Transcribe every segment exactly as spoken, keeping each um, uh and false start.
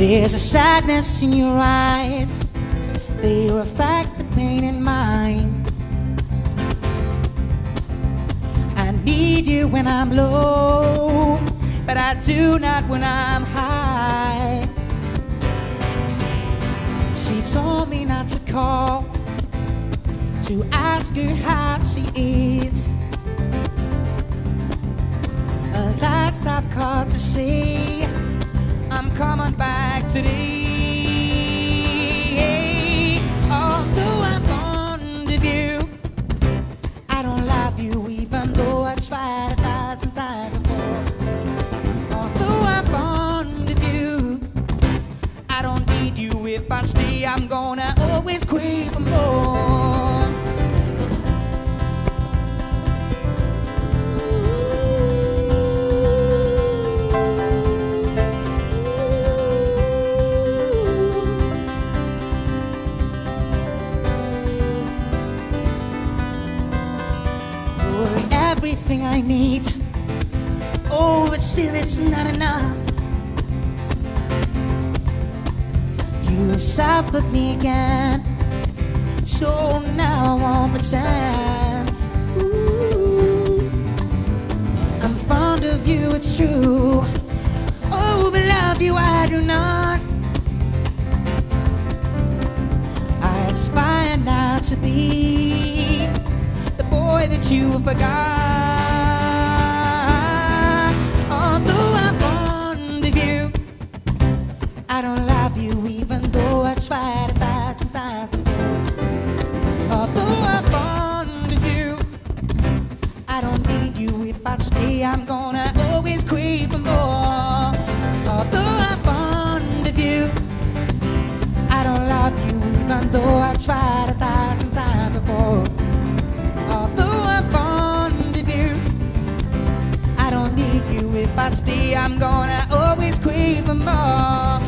There's a sadness in your eyes, they reflect the pain in mine. I need you when I'm low, but I do not when I'm high. She told me not to call, to ask her how she is. Alas, I've called to say I'm coming back today. Although I'm fond of you, I don't love you even though I tried a thousand times before. Although I'm fond of you, I don't need you. If I stay, I'm gonna always crave for more. Everything I need, oh, but still it's not enough. You have suffered me again, so now I won't pretend. Ooh, I'm fond of you, it's true. Oh, but love you I do not. I aspire now to be the boy that you forgot. Although I'm fond of you, I don't love you even though I tried a thousand times before. Although I'm fond of you, I don't need you. If I stay, I'm gonna always crave for more. Although I'm fond of you, I don't love you even though I tried a thousand times before. Although I'm fond of you, I don't need you. If I stay, I'm gonna always crave for more.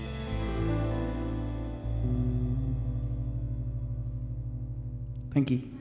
Thank you.